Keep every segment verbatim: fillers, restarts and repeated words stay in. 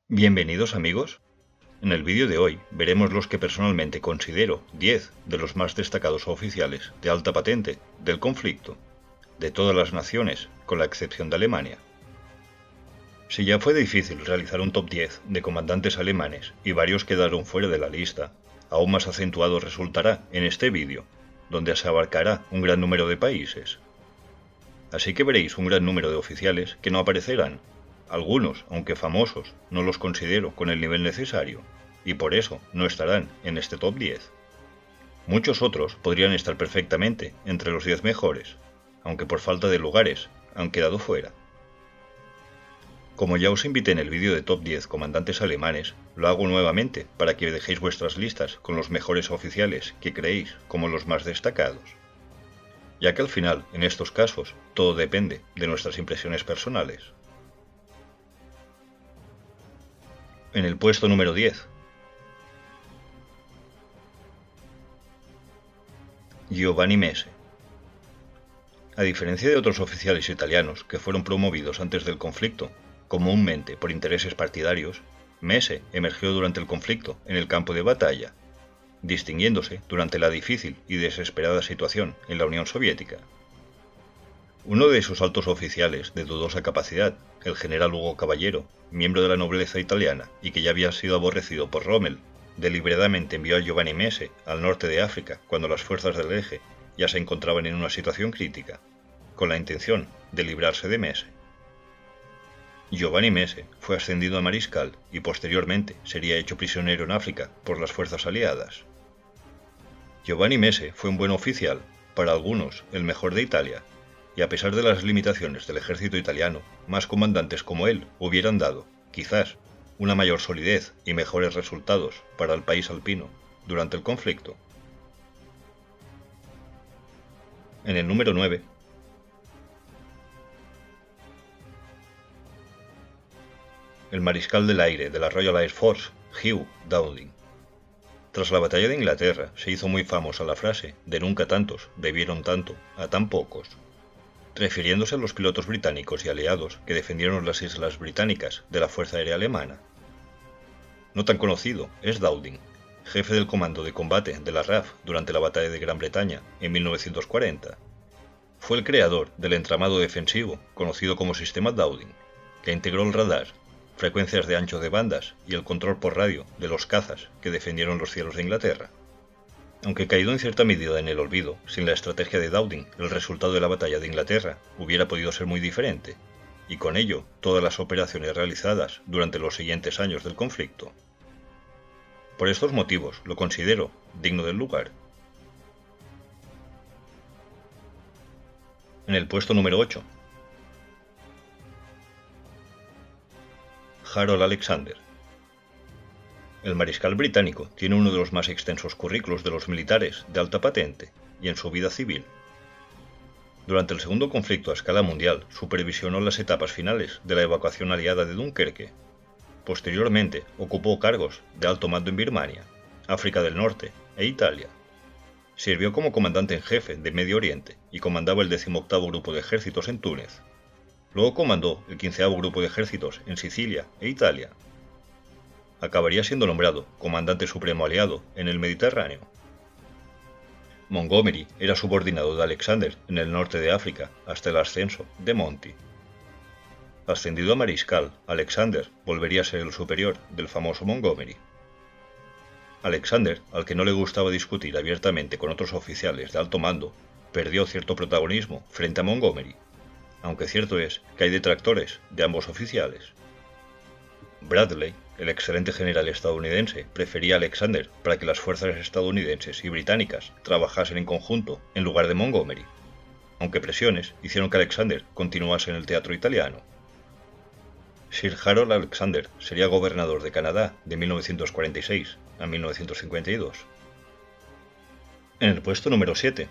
Bienvenidos amigos. En el vídeo de hoy veremos los que personalmente considero diez de los más destacados oficiales de alta patente del conflicto, de todas las naciones, con la excepción de Alemania. Si ya fue difícil realizar un top diez de comandantes alemanes y varios quedaron fuera de la lista, aún más acentuado resultará en este vídeo, donde se abarcará un gran número de países. Así que veréis un gran número de oficiales que no aparecerán. Algunos, aunque famosos, no los considero con el nivel necesario, y por eso no estarán en este top diez. Muchos otros podrían estar perfectamente entre los diez mejores, aunque por falta de lugares han quedado fuera. Como ya os invité en el vídeo de top diez comandantes alemanes, lo hago nuevamente para que dejéis vuestras listas con los mejores oficiales que creéis como los más destacados. Ya que al final, en estos casos, todo depende de nuestras impresiones personales. En el puesto número diez. Giovanni Mese. A diferencia de otros oficiales italianos que fueron promovidos antes del conflicto, comúnmente por intereses partidarios, Mese emergió durante el conflicto en el campo de batalla, distinguiéndose durante la difícil y desesperada situación en la Unión Soviética. Uno de sus altos oficiales de dudosa capacidad, el general Hugo Caballero, miembro de la nobleza italiana y que ya había sido aborrecido por Rommel, deliberadamente envió a Giovanni Mese al norte de África cuando las fuerzas del Eje ya se encontraban en una situación crítica, con la intención de librarse de Mese. Giovanni Mese fue ascendido a mariscal y posteriormente sería hecho prisionero en África por las fuerzas aliadas. Giovanni Mese fue un buen oficial, para algunos el mejor de Italia, y a pesar de las limitaciones del ejército italiano, más comandantes como él hubieran dado, quizás, una mayor solidez y mejores resultados para el país alpino durante el conflicto. En el número nueve. El mariscal del aire de la Royal Air Force, Hugh Dowding. Tras la batalla de Inglaterra se hizo muy famosa la frase de nunca tantos debieron tanto a tan pocos, refiriéndose a los pilotos británicos y aliados que defendieron las islas británicas de la Fuerza Aérea Alemana. No tan conocido es Dowding, jefe del comando de combate de la R A F durante la batalla de Gran Bretaña en mil novecientos cuarenta. Fue el creador del entramado defensivo conocido como Sistema Dowding, que integró el radar, frecuencias de ancho de bandas y el control por radio de los cazas que defendieron los cielos de Inglaterra. Aunque caído en cierta medida en el olvido, sin la estrategia de Dowding, el resultado de la batalla de Inglaterra hubiera podido ser muy diferente, y con ello todas las operaciones realizadas durante los siguientes años del conflicto. Por estos motivos lo considero digno del lugar. En el puesto número ocho. Harold Alexander. El mariscal británico tiene uno de los más extensos currículos de los militares de alta patente y en su vida civil. Durante el segundo conflicto a escala mundial supervisionó las etapas finales de la evacuación aliada de Dunkerque. Posteriormente ocupó cargos de alto mando en Birmania, África del Norte e Italia. Sirvió como comandante en jefe de Medio Oriente y comandaba el decimoctavo Grupo de Ejércitos en Túnez. Luego comandó el quinceavo Grupo de Ejércitos en Sicilia e Italia. Acabaría siendo nombrado comandante supremo aliado en el Mediterráneo. Montgomery era subordinado de Alexander en el norte de África hasta el ascenso de Monty. Ascendido a mariscal, Alexander volvería a ser el superior del famoso Montgomery. Alexander, al que no le gustaba discutir abiertamente con otros oficiales de alto mando, perdió cierto protagonismo frente a Montgomery, aunque cierto es que hay detractores de ambos oficiales. Bradley, el excelente general estadounidense, prefería a Alexander para que las fuerzas estadounidenses y británicas trabajasen en conjunto en lugar de Montgomery, aunque presiones hicieron que Alexander continuase en el teatro italiano. Sir Harold Alexander sería gobernador de Canadá de mil novecientos cuarenta y seis a mil novecientos cincuenta y dos. En el puesto número siete.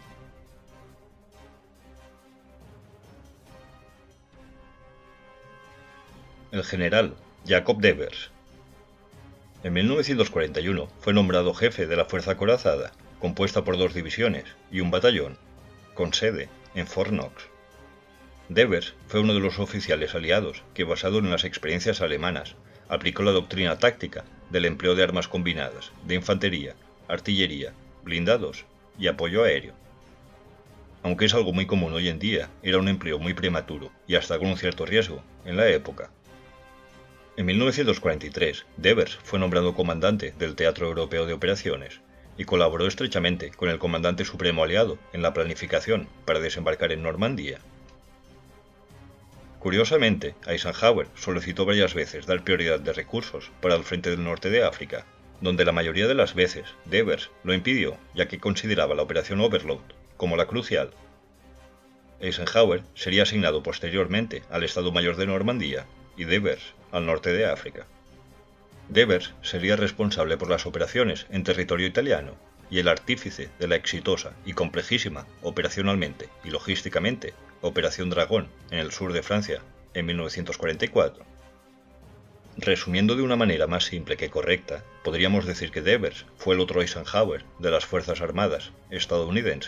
El general Jacob Devers. En mil novecientos cuarenta y uno fue nombrado jefe de la Fuerza Acorazada, compuesta por dos divisiones y un batallón, con sede en Fort Knox. Devers fue uno de los oficiales aliados que, basado en las experiencias alemanas, aplicó la doctrina táctica del empleo de armas combinadas, de infantería, artillería, blindados y apoyo aéreo. Aunque es algo muy común hoy en día, era un empleo muy prematuro y hasta con un cierto riesgo en la época. En mil novecientos cuarenta y tres, Devers fue nombrado comandante del Teatro Europeo de Operaciones y colaboró estrechamente con el comandante supremo aliado en la planificación para desembarcar en Normandía. Curiosamente, Eisenhower solicitó varias veces dar prioridad de recursos para el frente del norte de África, donde la mayoría de las veces Devers lo impidió, ya que consideraba la operación Overlord como la crucial. Eisenhower sería asignado posteriormente al Estado Mayor de Normandía y Devers al norte de África. Devers sería responsable por las operaciones en territorio italiano y el artífice de la exitosa y complejísima, operacionalmente y logísticamente, Operación Dragón en el sur de Francia en mil novecientos cuarenta y cuatro. Resumiendo de una manera más simple que correcta, podríamos decir que Devers fue el otro Eisenhower de las Fuerzas Armadas estadounidenses.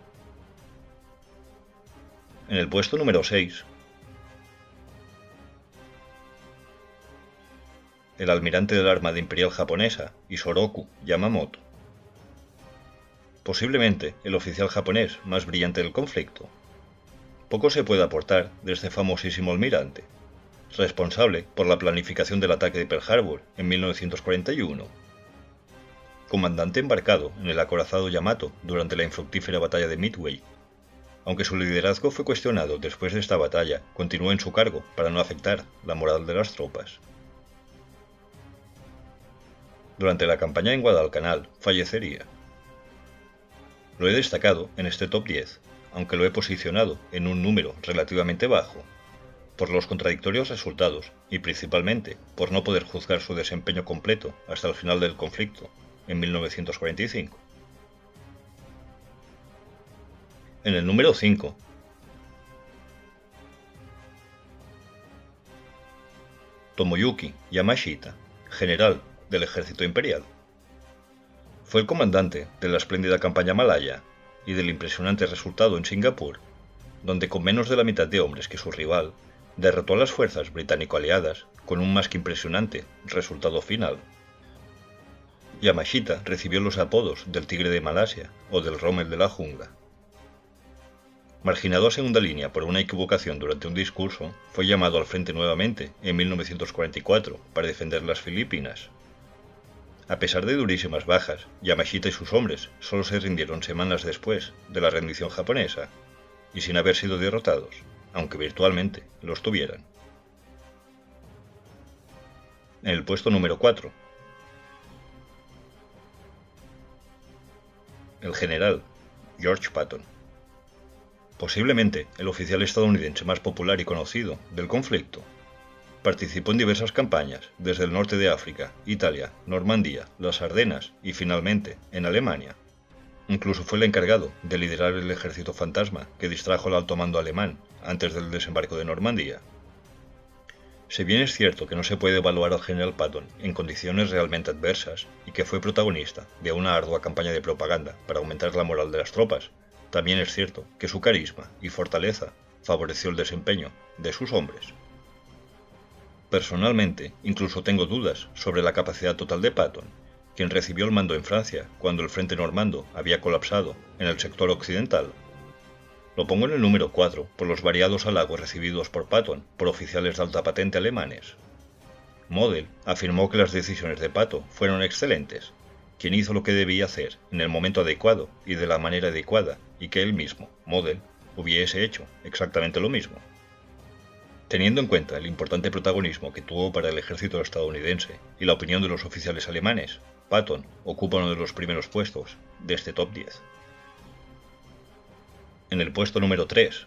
En el puesto número seis, el almirante de la Armada Imperial Japonesa, Isoroku Yamamoto. Posiblemente el oficial japonés más brillante del conflicto. Poco se puede aportar de este famosísimo almirante, responsable por la planificación del ataque de Pearl Harbor en mil novecientos cuarenta y uno. Comandante embarcado en el acorazado Yamato durante la infructífera batalla de Midway. Aunque su liderazgo fue cuestionado después de esta batalla, continuó en su cargo para no afectar la moral de las tropas. Durante la campaña en Guadalcanal fallecería. Lo he destacado en este top diez, aunque lo he posicionado en un número relativamente bajo, por los contradictorios resultados y principalmente por no poder juzgar su desempeño completo hasta el final del conflicto, en mil novecientos cuarenta y cinco. En el número cinco, Tomoyuki Yamashita, general del ejército imperial. Fue el comandante de la espléndida campaña malaya y del impresionante resultado en Singapur, donde con menos de la mitad de hombres que su rival, derrotó a las fuerzas británico-aliadas con un más que impresionante resultado final. Yamashita recibió los apodos del Tigre de Malasia o del Rommel de la Jungla. Marginado a segunda línea por una equivocación durante un discurso, fue llamado al frente nuevamente en mil novecientos cuarenta y cuatro para defender las Filipinas. A pesar de durísimas bajas, Yamashita y sus hombres solo se rindieron semanas después de la rendición japonesa, y sin haber sido derrotados, aunque virtualmente los tuvieran. En el puesto número cuatro, el general George Patton. Posiblemente el oficial estadounidense más popular y conocido del conflicto. Participó en diversas campañas, desde el norte de África, Italia, Normandía, las Ardenas y finalmente en Alemania. Incluso fue el encargado de liderar el ejército fantasma que distrajo al alto mando alemán antes del desembarco de Normandía. Si bien es cierto que no se puede evaluar al general Patton en condiciones realmente adversas y que fue protagonista de una ardua campaña de propaganda para aumentar la moral de las tropas, también es cierto que su carisma y fortaleza favoreció el desempeño de sus hombres. Personalmente, incluso tengo dudas sobre la capacidad total de Patton, quien recibió el mando en Francia cuando el frente normando había colapsado en el sector occidental. Lo pongo en el número cuatro por los variados halagos recibidos por Patton por oficiales de alta patente alemanes. Model afirmó que las decisiones de Patton fueron excelentes, quien hizo lo que debía hacer en el momento adecuado y de la manera adecuada, y que él mismo, Model, hubiese hecho exactamente lo mismo. Teniendo en cuenta el importante protagonismo que tuvo para el ejército estadounidense y la opinión de los oficiales alemanes, Patton ocupa uno de los primeros puestos de este top diez. En el puesto número tres,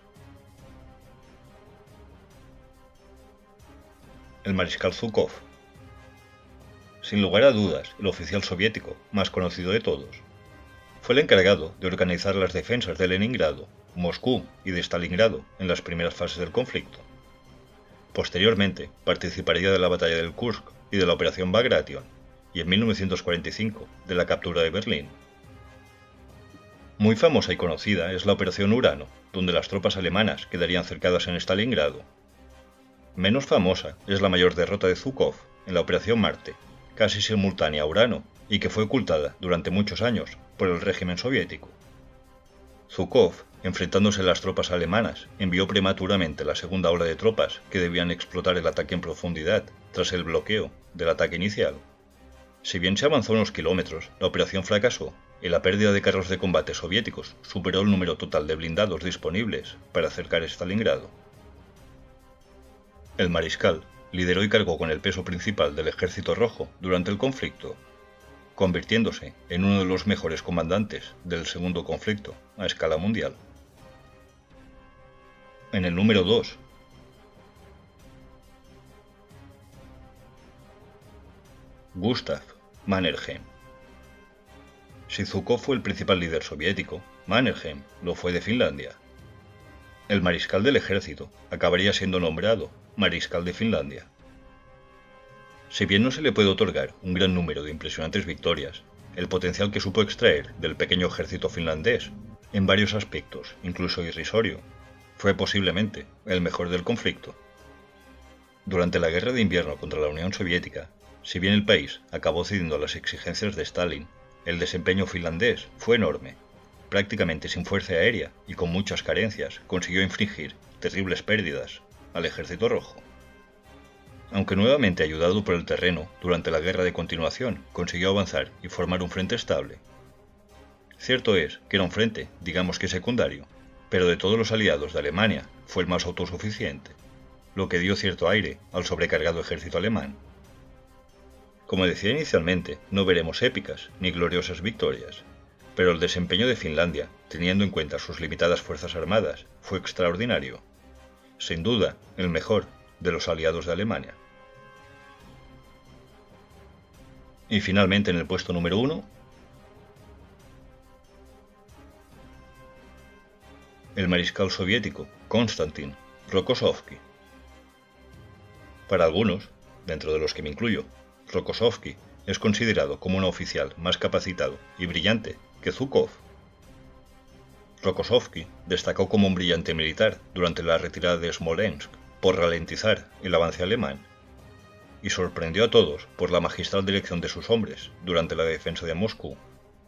el mariscal Zhukov. Sin lugar a dudas, el oficial soviético más conocido de todos. Fue el encargado de organizar las defensas de Leningrado, Moscú y de Stalingrado en las primeras fases del conflicto. Posteriormente, participaría de la batalla del Kursk y de la operación Bagration, y en mil novecientos cuarenta y cinco de la captura de Berlín. Muy famosa y conocida es la operación Urano, donde las tropas alemanas quedarían cercadas en Stalingrado. Menos famosa es la mayor derrota de Zhukov en la Operación Marte, casi simultánea a Urano y que fue ocultada durante muchos años por el régimen soviético. Zhukov, enfrentándose a las tropas alemanas, envió prematuramente la segunda ola de tropas que debían explotar el ataque en profundidad tras el bloqueo del ataque inicial. Si bien se avanzó unos kilómetros, la operación fracasó y la pérdida de carros de combate soviéticos superó el número total de blindados disponibles para acercar Stalingrado. El mariscal lideró y cargó con el peso principal del Ejército Rojo durante el conflicto, convirtiéndose en uno de los mejores comandantes del segundo conflicto a escala mundial. En el número dos, Gustav Mannerheim. Si Zhukov fue el principal líder soviético, Mannerheim lo fue de Finlandia. El mariscal del ejército acabaría siendo nombrado mariscal de Finlandia. Si bien no se le puede otorgar un gran número de impresionantes victorias, el potencial que supo extraer del pequeño ejército finlandés, en varios aspectos, incluso irrisorio, fue posiblemente el mejor del conflicto. Durante la guerra de invierno contra la Unión Soviética, si bien el país acabó cediendo a las exigencias de Stalin, el desempeño finlandés fue enorme. Prácticamente sin fuerza aérea y con muchas carencias, consiguió infligir terribles pérdidas al Ejército Rojo. Aunque nuevamente ayudado por el terreno, durante la guerra de continuación consiguió avanzar y formar un frente estable. Cierto es que era un frente, digamos que secundario, pero de todos los aliados de Alemania fue el más autosuficiente, lo que dio cierto aire al sobrecargado ejército alemán. Como decía inicialmente, no veremos épicas ni gloriosas victorias, pero el desempeño de Finlandia, teniendo en cuenta sus limitadas fuerzas armadas, fue extraordinario. Sin duda, el mejor de los aliados de Alemania. Y finalmente en el puesto número uno, el mariscal soviético Konstantin Rokossovski. Para algunos, dentro de los que me incluyo, Rokossovski es considerado como un oficial más capacitado y brillante que Zhukov. Rokossovski destacó como un brillante militar durante la retirada de Smolensk por ralentizar el avance alemán, y sorprendió a todos por la magistral dirección de sus hombres durante la defensa de Moscú.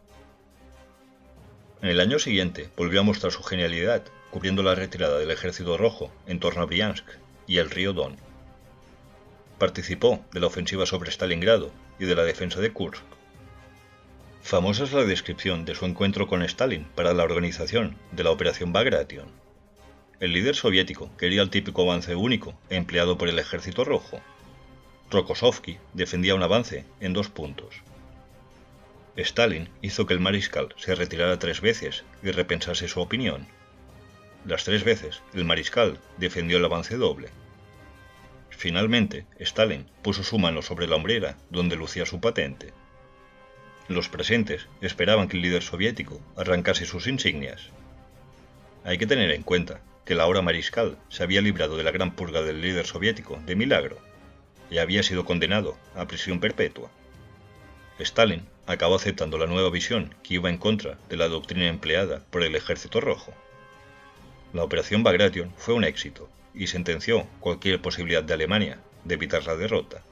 En el año siguiente volvió a mostrar su genialidad cubriendo la retirada del Ejército Rojo en torno a Briansk y el río Don. Participó de la ofensiva sobre Stalingrado y de la defensa de Kursk. Famosa es la descripción de su encuentro con Stalin para la organización de la Operación Bagration. El líder soviético quería el típico avance único empleado por el Ejército Rojo. Rokossovski defendía un avance en dos puntos. Stalin hizo que el mariscal se retirara tres veces y repensase su opinión. Las tres veces, el mariscal defendió el avance doble. Finalmente, Stalin puso su mano sobre la hombrera donde lucía su patente. Los presentes esperaban que el líder soviético arrancase sus insignias. Hay que tener en cuenta que la ahora mariscal se había librado de la gran purga del líder soviético de milagro y había sido condenado a prisión perpetua. Stalin acabó aceptando la nueva visión que iba en contra de la doctrina empleada por el Ejército Rojo. La Operación Bagration fue un éxito y sentenció cualquier posibilidad de Alemania de evitar la derrota.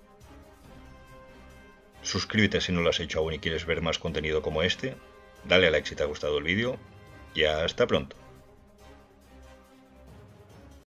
Suscríbete si no lo has hecho aún y quieres ver más contenido como este, dale a like si te ha gustado el vídeo y hasta pronto.